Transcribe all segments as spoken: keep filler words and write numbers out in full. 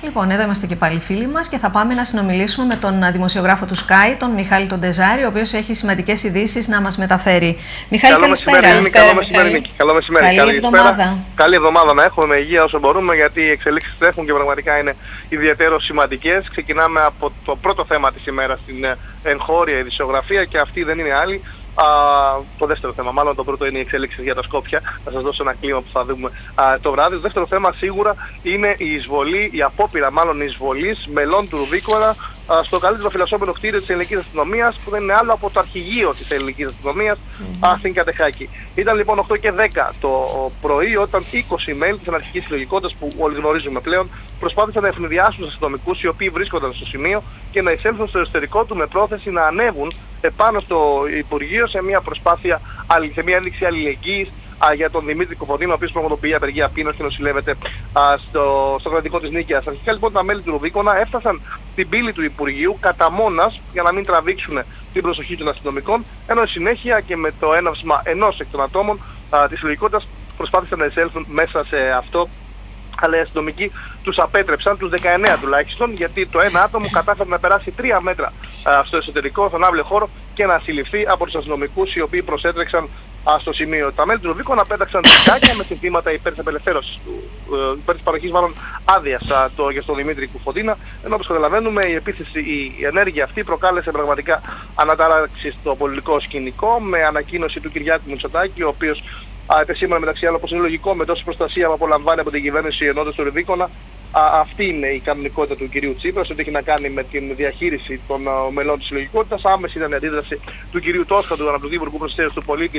Λοιπόν, εδώ είμαστε και πάλι φίλοι μας και θα πάμε να συνομιλήσουμε με τον δημοσιογράφο του Sky, τον Μιχάλη τον Ντεζάρη, ο οποίος έχει σημαντικές ειδήσεις να μας μεταφέρει. Μιχάλη, καλό καλησπέρα. Μεσημέρι, καλό μεσημέρι, Νίκη. Καλό μεσημέρι. Καλή Καλή εβδομάδα. Καλή εβδομάδα να έχουμε, με υγεία όσο μπορούμε, γιατί οι εξελίξεις τρέχουν και πραγματικά είναι ιδιαίτερως σημαντικές. Ξεκινάμε από το πρώτο θέμα της ημέρας, την εγχώρια ειδησιογραφία, και αυτή δεν είναι άλλη. Α, το δεύτερο θέμα, μάλλον το πρώτο είναι οι εξελίξεις για τα Σκόπια. Θα σας δώσω ένα κλίμα που θα δούμε α, το βράδυ. Το δεύτερο θέμα σίγουρα είναι η εισβολή, η απόπειρα μάλλον εισβολής μελών του Ρουβίκονα α, στο καλύτερο φυλασσόμενο κτίριο της ελληνικής αστυνομίας, που δεν είναι άλλο από το αρχηγείο της ελληνικής αστυνομίας mm-hmm. στην Κατεχάκη. Ήταν λοιπόν οκτώ και δέκα το πρωί όταν είκοσι μέλη της αναρχικής συλλογικότητας, που όλοι γνωρίζουμε πλέον, προσπάθησαν να ευνηδιάσουν τους αστυνομικούς οι οποίοι βρίσκονταν στο σημείο και να εισέλθουν στο εσωτερικό του με πρόθεση να ανέβουν επάνω στο Υπουργείο σε μια προσπάθεια, σε μια ένδειξη αλληλεγγύης α, για τον Δημήτρη Κοφοδίνο, ο οποίος πραγματοποιεί απεργία πείνος και νοσηλεύεται α, στο, στο κρατικό της Νίκαιας. Αρχικά λοιπόν τα μέλη του Ρουβίκονα έφτασαν στην πύλη του Υπουργείου κατά μόνας για να μην τραβήξουν την προσοχή των αστυνομικών, ενώ συνέχεια και με το έναυσμα ενός εκ των ατόμων α, της συλλογικότητας προσπάθησαν να εισέλθουν μέσα σε αυτό. Αλλά οι αστυνομικοί τους απέτρεψαν, τους δεκαεννέα τουλάχιστον, γιατί το ένα άτομο κατάφερε να περάσει τρία μέτρα α, στο εσωτερικό, στον άβλε χώρο, και να συλληφθεί από τους αστυνομικούς οι οποίοι προσέτρεξαν α, στο σημείο. Τα μέλη του Ρουβίκονα πέταξαν τυκάκια με συνθήματα υπέρ της απελευθέρωσης του, ε, υπέρ της παροχής μάλλον άδειας το, για τον Δημήτρη Κουφοντίνα, ενώ όπως καταλαβαίνουμε η επίθεση, η ενέργεια αυτή προκάλεσε πραγματικά ανατάραξη στο πολιτικό σκηνικό, με ανακοίνωση του Κυριάκου Μητσοτάκη, ο οποίος σήμερα μεταξύ άλλων, όπως είναι λογικό, με τόση προστασία που απολαμβάνει από την κυβέρνηση ενώντας του Ρουβίκονα, αυτή είναι η κανονικότητα του κυρίου Τσίπρας, ότι έχει να κάνει με την διαχείριση των α, μελών της συλλογικότητας. Άμεση ήταν η αντίδραση του κυρίου Τόσχα, του Αναπληρωτή Υπουργού Προστασίας του Πολίτη,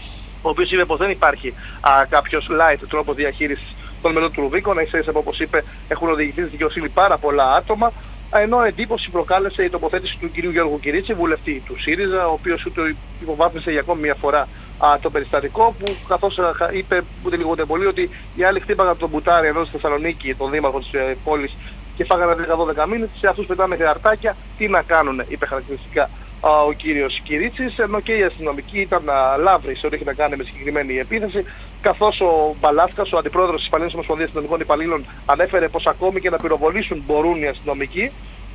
ο οποίος είπε πως δεν υπάρχει α, κάποιος light τρόπο διαχείρισης των μελών του Ρουβίκονα. Ίσα ίσα, όπως είπε, έχουν οδηγηθεί στη δικαιοσύνη πάρα πολλά άτομα. Ενώ εντύπωση προκάλεσε η τοποθέτηση του κυρίου Γιώργου Κυρίτσι, βουλευτή του ΣΥΡΙΖΑ, ο οποίος ούτε υποβάθμισε για ακόμη μια φορά α, το περιστατικό, που καθώς α, είπε ούτε λίγο ούτε πολύ ότι οι άλλοι χτύπαγαν τον μπουτάρι ενώ στη Θεσσαλονίκη, τον δήμαρχο της ε, πόλης, και φάγανε δέκα δώδεκα μήνες, σε αυτούς πετάνε χαρτάκια, τι να κάνουν, είπε χαρακτηριστικά α, ο κύριος Κυρίτσης, ενώ και οι αστυνομικοί ήταν λαύροι σε ό,τι έχει να κάνει με συγκεκριμένη επίθεση, καθώς ο Μπαλάσκας, ο αντιπρόεδρος της Ισπανικής Ομοσπονδίας Αστυνομικών Υπαλλήλων, ανέφερε πως ακόμη και να πυροβολήσουν μπορούν οι αστυνομικοί,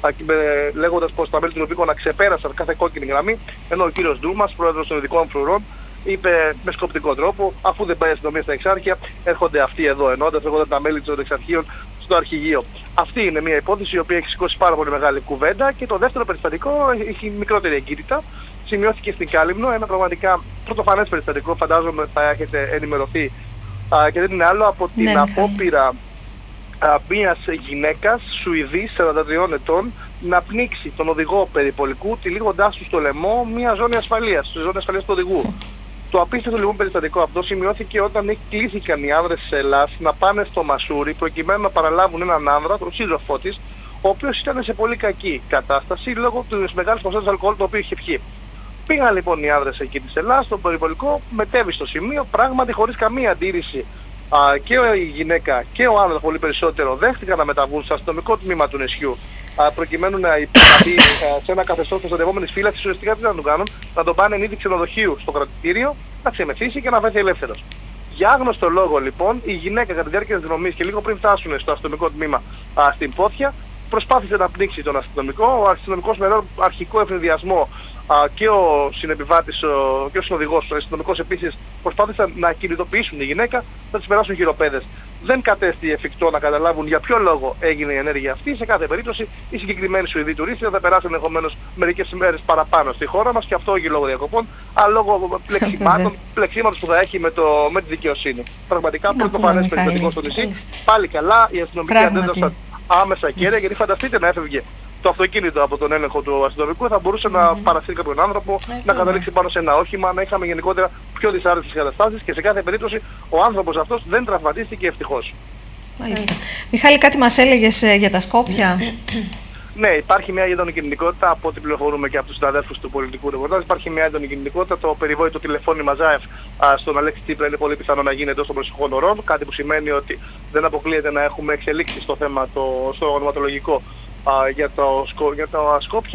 λέγοντας πως τα μέλη του Ρουβίκονα ξεπέρασαν κάθε κόκκινη γραμμή, ενώ ο κύριος Ντούμας, πρόεδρος των Ειδικών Φρουρών, είπε με σκοπτικό τρόπο, αφού δεν πάει η αστυνομία στα Εξάρχεια, έρχονται αυτοί εδώ, ενώντας έρχονται τα μέλη των Εξαρχείων στο αρχηγείο. Αυτή είναι μια υπόθεση η οποία έχει σηκώσει πάρα πολύ μεγάλη κουβέντα, και το δεύτερο περιστατικό έχει μικρότερη εγκύτητα. Σημειώθηκε στην Κάλυμνο, ένα πραγματικά πρωτοφανές περιστατικό, φαντάζομαι θα έχετε ενημερωθεί, α, και δεν είναι άλλο από την ναι, απόπειρα μιας γυναίκας Σουηδής σαράντα τριών ετών να πνίξει τον οδηγό περιπολικού, τυλίγοντάς του στο λαιμό μια ζώνη ασφαλείας, τη ζώνη ασφαλείας του οδηγού. Το απίστευτο λοιπόν περιστατικό αυτό σημειώθηκε όταν κλήθηκαν οι άνδρες της Ελλάς να πάνε στο Μασούρι προκειμένου να παραλάβουν έναν άνδρα, τον σύντροφό της, ο οποίος ήταν σε πολύ κακή κατάσταση λόγω της μεγάλης ποσότητας αλκοόλ το οποίο είχε πιει. Πήγαν λοιπόν οι άνδρες εκεί της Ελλάς, στον περιπολικό, μετέβη στο σημείο, πράγματι χωρίς καμία αντίρρηση. Α, και η γυναίκα και ο άνδρας πολύ περισσότερο δέχτηκαν να μεταβούν στο αστυνομικό τμήμα του νησιού, α, προκειμένου να υπηρετεί σε ένα καθεστώς προστατευόμενης φύλαξης. Ουσιαστικά τι να τον κάνουν, να τον πάνε εν είδη ξενοδοχείου στο κρατητήριο, να ξεμεθύσει και να βρεθεί ελεύθερος. Για άγνωστο λόγο λοιπόν, η γυναίκα κατά τη διάρκεια της δρομής και λίγο πριν φτάσουν στο αστυνομικό τμήμα α, στην Πόθια, προσπάθησε να πνίξει τον αστυνομικό. Ο αστυνομικός με αρχικό ευνηδιασμό α, και ο συνεπιβάτης ο, και ο συνοδηγός, ο αστυνομικός επίσης, προσπάθησαν να κινητοποιήσουν τη γυναίκα, να της περάσουν χειροπέδες. Δεν κατέστη εφικτό να καταλάβουν για ποιο λόγο έγινε η ενέργεια αυτή. Σε κάθε περίπτωση, οι συγκεκριμένοι Σουηδοί τουρίστες θα περάσουν ενδεχομένως μερικές ημέρες παραπάνω στη χώρα μας, και αυτό όχι λόγω διακοπών, αλλά λόγω πλεξίματος που θα έχει με, το, με τη δικαιοσύνη. Πραγματικά πρωτοφανές περιστατικό στο νησί. Πάλι καλά, οι αστυνομικοί αντέδρασαν άμεσα κέρια, γιατί φανταστείτε να έφευγε το αυτοκίνητο από τον έλεγχο του αστυνομικού, θα μπορούσε mm-hmm. να παρασύρει κάποιον άνθρωπο, mm-hmm. να καταλήξει πάνω σε ένα όχημα, να είχαμε γενικότερα πιο δυσάρεστες καταστάσεις, και σε κάθε περίπτωση ο άνθρωπος αυτός δεν τραυματίστηκε ευτυχώς. Μάλιστα. Μιχάλη, κάτι μας έλεγες ε, για τα Σκόπια? Ναι, υπάρχει μια έντονη κινητικότητα, από ό,τι πληροφορούμε και από τους συναδέλφους του πολιτικού ρεπορτάζ. Υπάρχει μια έντονη κινητικότητα. Το περιβόητο τηλεφώνημα Ζάεφ στον Αλέξη Τσίπρα είναι πολύ πιθανό να γίνει εντός των προσεχών ωρών. Κάτι που σημαίνει ότι δεν αποκλείεται να έχουμε εξελίξει στο θέμα το, στο ονοματολογικό α, για, το, για τα Σκόπια.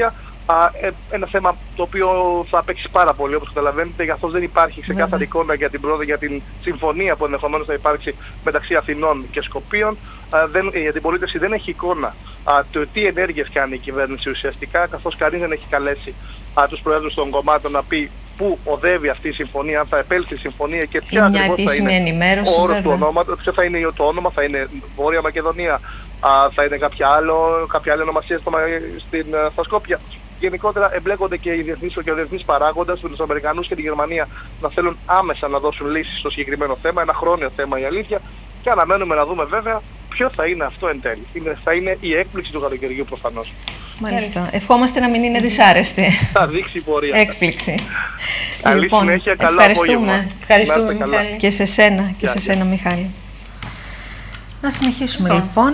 ένα θέμα το οποίο θα παίξει πάρα πολύ, όπως καταλαβαίνετε, καθώς δεν υπάρχει ξεκάθαρη εικόνα για την πρόοδο, για την συμφωνία που ενδεχομένως θα υπάρξει μεταξύ Αθηνών και Σκοπίων. Δεν, η αντιπολίτευση δεν έχει εικόνα α, το τι ενέργειες κάνει η κυβέρνηση ουσιαστικά, καθώς κανείς δεν έχει καλέσει α, τους προέδρους των κομμάτων να πει πού οδεύει αυτή η συμφωνία, αν θα επέλθει η συμφωνία και ποια ακριβώς θα είναι ο όρος του ονόματος, ποιο θα είναι το όνομα, θα είναι Βόρεια Μακεδονία, α, θα είναι κάποια, άλλο, κάποια άλλη ονομασία στο, στην, στα Σκόπια. Γενικότερα εμπλέκονται και οι διεθνείς και ο διεθνείς παράγοντας, τους Αμερικανούς και τη Γερμανία, να θέλουν άμεσα να δώσουν λύσεις στο συγκεκριμένο θέμα, ένα χρόνιο θέμα η αλήθεια, και αναμένουμε να δούμε βέβαια ποιο θα είναι αυτό εν τέλει. Είναι, θα είναι η έκπληξη του καλοκαιριού προφανώς. Μάλιστα. Ευχόμαστε να μην είναι δυσάρεστη. Θα δείξει η πορεία. Έκπληξη. Καλή λοιπόν, συνέχεια, καλό ευχαριστούμε. απόγευμα. Ευχαριστούμε, Μιχάλη. Και σε σένα, και σε σένα, Μιχάλη. Να συνεχίσουμε λοιπόν.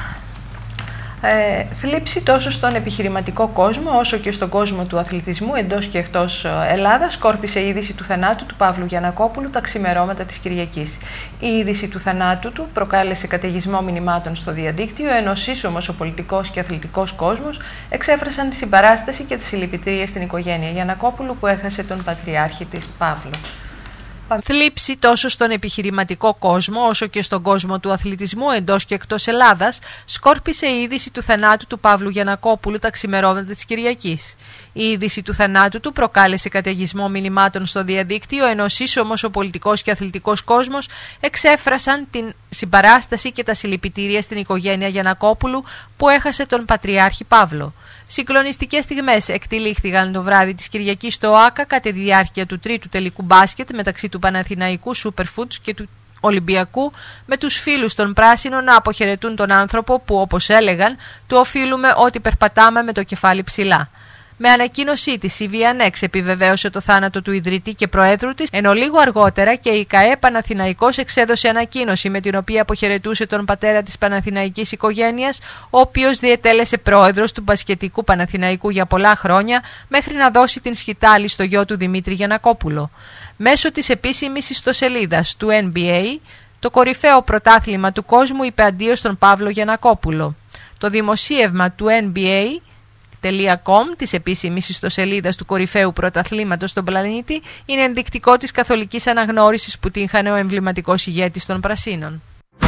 Ε, θλίψη τόσο στον επιχειρηματικό κόσμο όσο και στον κόσμο του αθλητισμού εντός και εκτός Ελλάδας σκόρπισε η είδηση του θανάτου του Παύλου Γιαννακόπουλου τα ξημερώματα της Κυριακής. Η είδηση του θανάτου του προκάλεσε καταιγισμό μηνυμάτων στο διαδίκτυο, ενώ σύσσωμος ο πολιτικός και αθλητικός κόσμος εξέφρασαν τη συμπαράσταση και τις συλληπιτήρια στην οικογένεια Γιαννακόπουλου που έχασε τον πατριάρχη της Παύλο. Θλίψη τόσο στον επιχειρηματικό κόσμο όσο και στον κόσμο του αθλητισμού εντός και εκτός Ελλάδας σκόρπισε η είδηση του θανάτου του Παύλου Γιαννακόπουλου τα ξημερώματα της Κυριακής. Η είδηση του θανάτου του προκάλεσε καταιγισμό μηνυμάτων στο διαδίκτυο, ενώ σύσσωμος ο πολιτικός και αθλητικός κόσμος εξέφρασαν την συμπαράσταση και τα συλληπιτήρια στην οικογένεια Γιαννακόπουλου που έχασε τον πατριάρχη Παύλο. Συγκλονιστικές στιγμές εκτυλίχθηκαν το βράδυ της Κυριακής στο ΟΑΚΑ κατά τη διάρκεια του τρίτου τελικού μπάσκετ μεταξύ του Παναθηναϊκού Superfoods και του Ολυμπιακού, με τους φίλους των Πράσινων να αποχαιρετούν τον άνθρωπο που, όπως έλεγαν, του οφείλουμε ότι περπατάμε με το κεφάλι ψηλά. Με ανακοίνωσή της, η Βιανέξ επιβεβαίωσε το θάνατο του ιδρυτή και προέδρου της, ενώ λίγο αργότερα και η ΚΑΕ Παναθηναϊκός εξέδωσε ανακοίνωση με την οποία αποχαιρετούσε τον πατέρα της Παναθηναϊκής οικογένειας, ο οποίος διετέλεσε πρόεδρος του μπασκετικού Παναθηναϊκού για πολλά χρόνια, μέχρι να δώσει την σκητάλη στο γιο του Δημήτρη Γιαννακόπουλο. Μέσω της επίσημης ιστοσελίδας του N B A, το κορυφαίο πρωτάθλημα του κόσμου είπε αντίο στον Παύλο Γιαννακόπουλο. Το δημοσίευμα του N B A .com, της επίσημης ιστοσελίδας του κορυφαίου πρωταθλήματος στον πλανήτη, είναι ενδεικτικό της καθολικής αναγνώρισης που τύχανε ο εμβληματικός ηγέτης των Πρασίνων.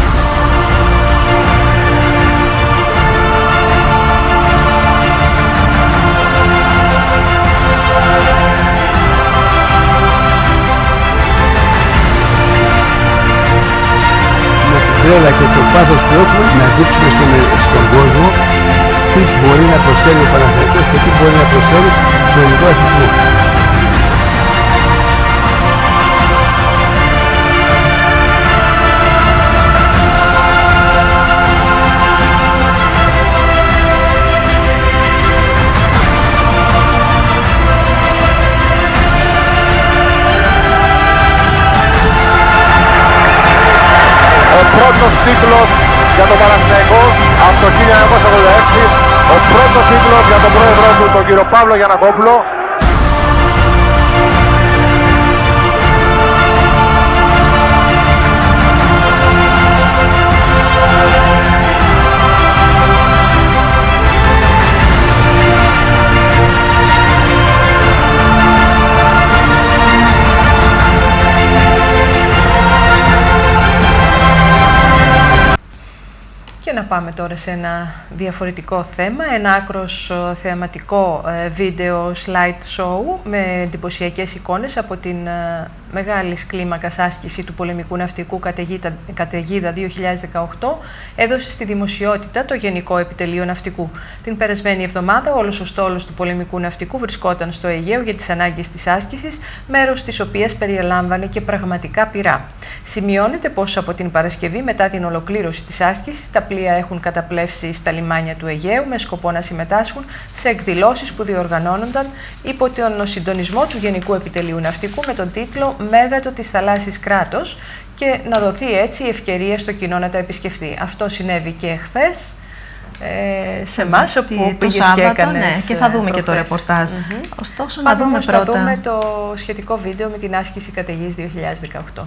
Με την τρέλα και το πάθος που έχουμε να δείξουμε στον, στον κόσμο τι μπορεί να προσφέρει ο Παναθηναϊκός και τι μπορεί να προσφέρει στον ελληνικό αθλητισμό. Ο πρώτος τίτλος για τον Παναθηναϊκό από το χίλια εννιακόσια ογδόντα έξι, ο πρώτος τίτλος για τον πρόεδρό του, τον κύριο Παύλο Γιαννακόπουλο. Να πάμε τώρα σε ένα διαφορετικό θέμα, ένα άκρος θεαματικό βίντεο slide show με εντυπωσιακές εικόνες από την μεγάλης κλίμακας άσκηση του πολεμικού ναυτικού καταιγίδα δύο χιλιάδες δεκαοκτώ έδωσε στη δημοσιότητα το Γενικό Επιτελείο Ναυτικού. Την περασμένη εβδομάδα όλος ο στόλος του πολεμικού ναυτικού βρισκόταν στο Αιγαίο για τις ανάγκες της άσκησης, μέρος της οποίας περιελάμβανε και πραγματικά πυρά. Σημειώνεται πως από την Παρασκευή μετά την ολοκλήρωση της άσκησης τα πλοία έχουν καταπλεύσει στα λιμάνια του Αιγαίου με σκοπό να συμμετάσχουν σε εκδηλώσεις που διοργανώνονταν υπό τον συντονισμό του Γενικού Επιτελείου Ναυτικού με τον τίτλο «Μέγατο της θαλάσσης κράτος» και να δοθεί έτσι η ευκαιρία στο κοινό να τα επισκεφτεί. Αυτό συνέβη και εχθές ε, σε εμάς, όπου το Σάββατο, ναι, και θα δούμε προχθές. Και το ρεπορτάζ. Mm-hmm. Ωστόσο, να δούμε πρώτα. Θα δούμε το σχετικό βίντεο με την άσκηση καταιγής δύο χιλιάδες δεκαοκτώ.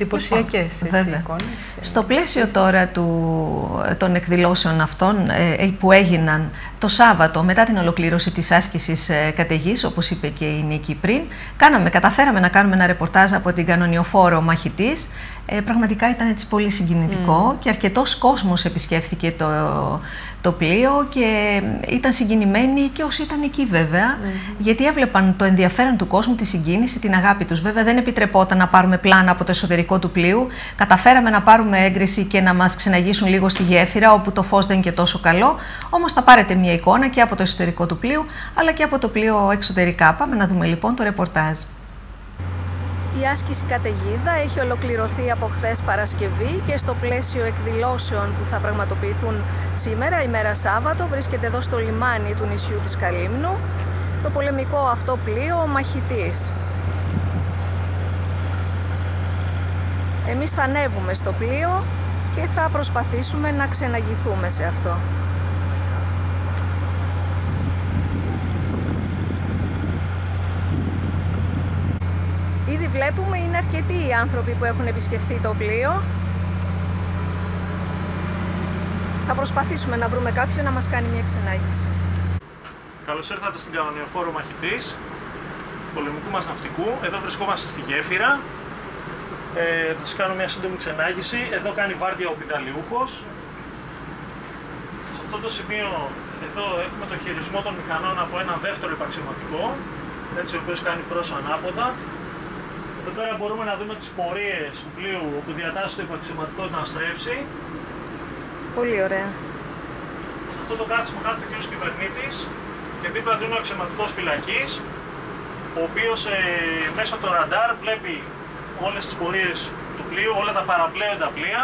εντυπωσιακές εικόνες. Στο πλαίσιο τώρα του, των εκδηλώσεων αυτών ε, που έγιναν το Σάββατο μετά την ολοκλήρωση της άσκησης ε, καταιγής, όπως είπε και η Νίκη πριν, κάναμε, καταφέραμε να κάνουμε ένα ρεπορτάζ από την κανονιοφόρο Μαχητής. Ε, πραγματικά ήταν έτσι πολύ συγκινητικό mm. και αρκετός κόσμος επισκέφθηκε το, το πλοίο και ήταν συγκινημένοι και όσοι ήταν εκεί βέβαια, mm. γιατί έβλεπαν το ενδιαφέρον του κόσμου, τη συγκίνηση, την αγάπη τους. Βέβαια δεν επιτρεπόταν να πάρουμε πλάνα από το εσωτερικό του πλοίου. Καταφέραμε να πάρουμε έγκριση και να μας ξεναγήσουν λίγο στη γέφυρα, όπου το φως δεν είναι και τόσο καλό. Όμως θα πάρετε μια εικόνα και από το εσωτερικό του πλοίου, αλλά και από το πλοίο εξωτερικά. Πάμε να δούμε λοιπόν το ρεπορτάζ. Η άσκηση καταιγίδα έχει ολοκληρωθεί από χθες Παρασκευή και στο πλαίσιο εκδηλώσεων που θα πραγματοποιηθούν σήμερα, ημέρα Σάββατο, βρίσκεται εδώ στο λιμάνι του νησιού της Καλύμνου το πολεμικό αυτό πλοίο ο Μαχητής. Εμείς θα ανέβουμε στο πλοίο και θα προσπαθήσουμε να ξεναγηθούμε σε αυτό. Ήδη βλέπουμε είναι αρκετοί οι άνθρωποι που έχουν επισκεφθεί το πλοίο. Θα προσπαθήσουμε να βρούμε κάποιον να μας κάνει μια ξενάγηση. Καλώς ήρθατε στην κανονιοφόρο Μαχητής, πολεμικού μας ναυτικού. Εδώ βρισκόμαστε στη γέφυρα. Ε, θα σας κάνω μια σύντομη ξενάγηση. Εδώ κάνει βάρδια ο πιταλιούχος. Σε αυτό το σημείο εδώ έχουμε το χειρισμό των μηχανών από ένα δεύτερο υπαξιωματικό, έτσι ο οποίος κάνει προς ανάποδα. Εδώ πέρα μπορούμε να δούμε τις πορείες του πλοίου όπου διατάσσει το υπαξιωματικό να στρέψει. Πολύ ωραία. Σε αυτό το κάθισμα κάθεται ο κ. Κυβερνήτης και δίπλα του είναι ο αξιωματικός φυλακής, ο οποίος ε, μέσω από το ραντάρ βλέπει όλες τις πορείες του πλοίου, όλα τα παραπλέοντα πλοία.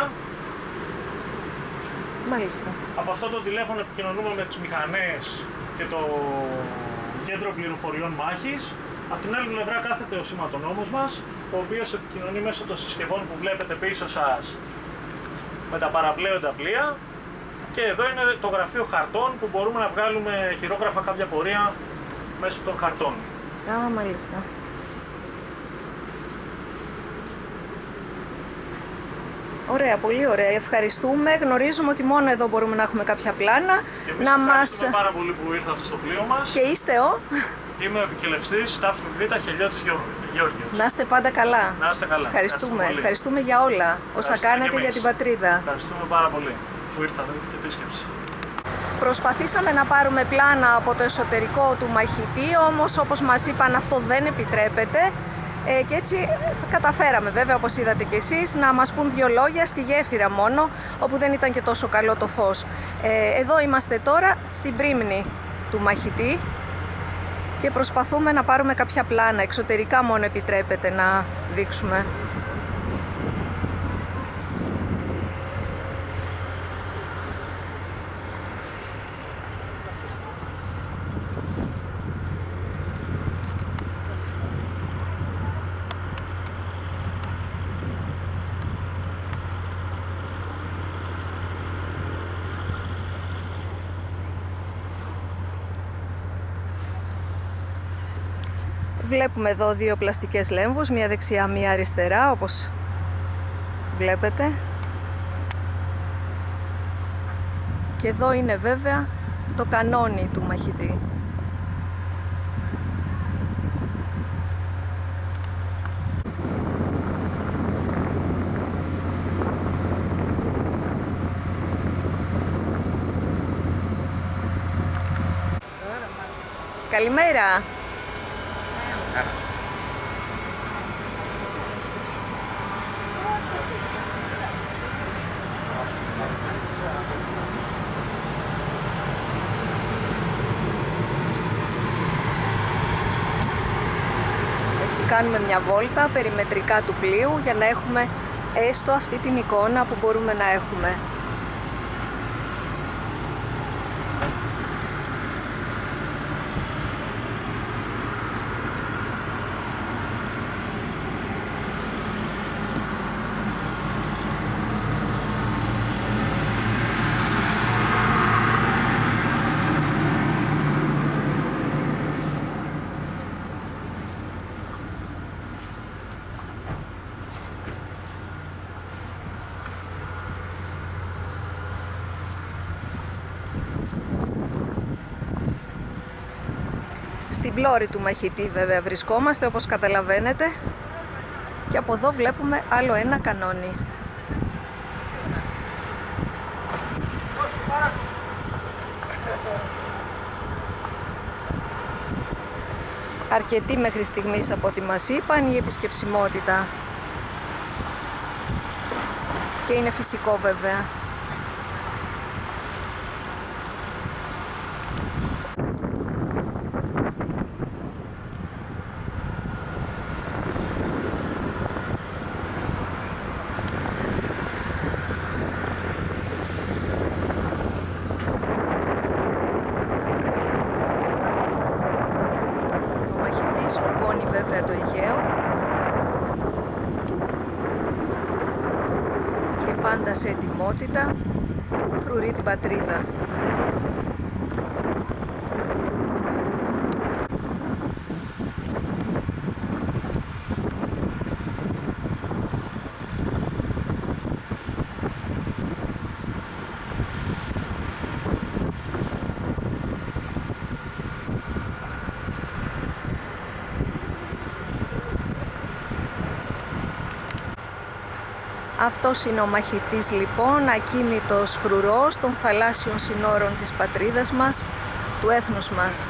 Μάλιστα. Από αυτό το τηλέφωνο επικοινωνούμε με τις μηχανές και το κέντρο πληροφοριών μάχης. Από την άλλη πλευρά κάθεται ο σηματονόμος μας, ο οποίος επικοινωνεί μέσω των συσκευών που βλέπετε πίσω σας με τα παραπλέοντα πλοία. Και εδώ είναι το γραφείο χαρτών που μπορούμε να βγάλουμε χειρόγραφα κάποια πορεία μέσω των χαρτών. Α, μάλιστα. Ωραία, πολύ ωραία. Ευχαριστούμε. Γνωρίζουμε ότι μόνο εδώ μπορούμε να έχουμε κάποια πλάνα. Και εμείς να ευχαριστούμε μας... πάρα πολύ που ήρθατε στο πλοίο μας. Και είστε ο... Είμαι ο επικελευστής Τάφη Β. Χελιώτης Γεώργιος. Να είστε πάντα καλά. Να είστε καλά. Ευχαριστούμε. Ευχαριστούμε για όλα όσα κάνετε για την πατρίδα. Ευχαριστούμε πάρα πολύ που ήρθατε επίσκεψη. Προσπαθήσαμε να πάρουμε πλάνα από το εσωτερικό του Μαχητή, όμως όπως μας είπαν αυτό δεν επιτρέπεται. Ε, και έτσι καταφέραμε βέβαια, όπως είδατε και εσείς, να μας πούν δύο λόγια στη γέφυρα μόνο, όπου δεν ήταν και τόσο καλό το φως. Ε, εδώ είμαστε τώρα στην πρίμνη του Μαχητή και προσπαθούμε να πάρουμε κάποια πλάνα. Εξωτερικά μόνο επιτρέπεται να δείξουμε. Βλέπουμε εδώ δύο πλαστικές λέμβους, μία δεξιά, μία αριστερά, όπως βλέπετε. Και εδώ είναι βέβαια το κανόνι του Μαχητή. Καλημέρα! Έτσι κάνουμε μια βόλτα περιμετρικά του πλοίου για να έχουμε έστω αυτή την εικόνα που μπορούμε να έχουμε. Στην πλώρη του μαχητή βέβαια βρισκόμαστε, όπως καταλαβαίνετε, και από εδώ βλέπουμε άλλο ένα κανόνι. Αρκετοί μέχρι στιγμής από ό,τι μας είπαν, η επισκεψιμότητα, και είναι φυσικό βέβαια. Οργώνει βέβαια το Αιγαίο και πάντα σε ετοιμότητα φρουρεί την πατρίδα. Αυτός είναι ο μαχητής λοιπόν, ακίνητος φρουρός των θαλάσσιων συνόρων της πατρίδας μας, του έθνους μας.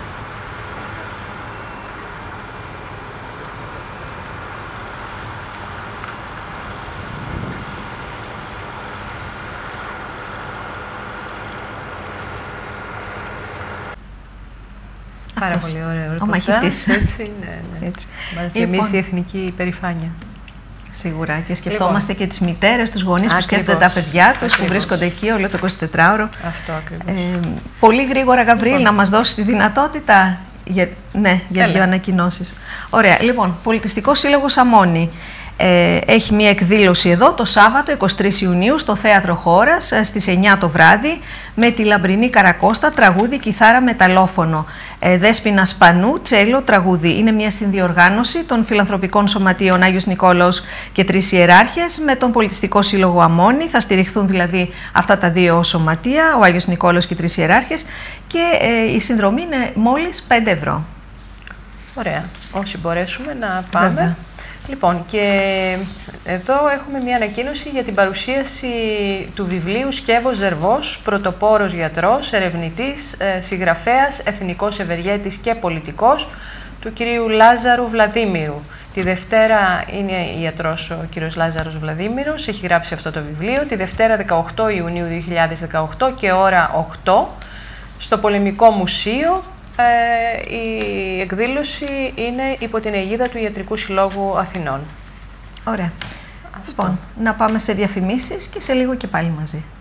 Πάρα πολύ ωραίο. Ο μαχητής. Έτσι, ναι, ναι. Έτσι. Μας γεμίσει λοιπόν η εθνική υπερηφάνεια. Σίγουρα. Και σκεφτόμαστε λοιπόν και τις μητέρες, τους γονείς ακριβώς, που σκέφτονται τα παιδιά τους, ακριβώς, που βρίσκονται εκεί όλο το εικοσιτετράωρο. Αυτό ακριβώς. Ε, πολύ γρήγορα, Γαβρίλ, λοιπόν, να μας δώσει τη δυνατότητα για, ναι, για δύο ανακοινώσεις. Ωραία. Λοιπόν, Πολιτιστικό Σύλλογο Σαμώνη ε, έχει μία εκδήλωση εδώ το Σάββατο εικοστή τρίτη Ιουνίου στο Θέατρο Χώρας στις εννιά το βράδυ με τη Λαμπρινή Καρακώστα, τραγούδι, κιθάρα, μεταλλόφωνο. Ε, Δέσποινα Σπανού, τσέλο, τραγούδι. Είναι μια συνδιοργάνωση των Φιλανθρωπικών Σωματείων Άγιος Νικόλαος και Τρεις Ιεράρχες με τον Πολιτιστικό Σύλλογο Αμμώνη. Θα στηριχθούν δηλαδή αυτά τα δύο σωματεία, ο Άγιος Νικόλαος και οι Τρεις Ιεράρχες, και ε, η συνδρομή είναι μόλις πέντε ευρώ. Ωραία. Όσοι μπορέσουμε να πάμε. Βέβαια. Λοιπόν, και εδώ έχουμε μια ανακοίνωση για την παρουσίαση του βιβλίου Σκεύος Ζερβός, πρωτοπόρος γιατρός, ερευνητής, συγγραφέας, εθνικός ευεργέτης και πολιτικός, του κυρίου Λάζαρου Βλαδίμηρου. Τη Δευτέρα είναι ιατρός ο κύριος Λάζαρος Βλαδίμηρος, έχει γράψει αυτό το βιβλίο. Τη Δευτέρα δεκαοκτώ Ιουνίου δύο χιλιάδες δεκαοκτώ και ώρα οκτώ στο Πολεμικό Μουσείο. Ε, η εκδήλωση είναι υπό την αιγίδα του Ιατρικού Συλλόγου Αθηνών. Ωραία. Λοιπόν, να πάμε σε διαφημίσεις και σε λίγο και πάλι μαζί.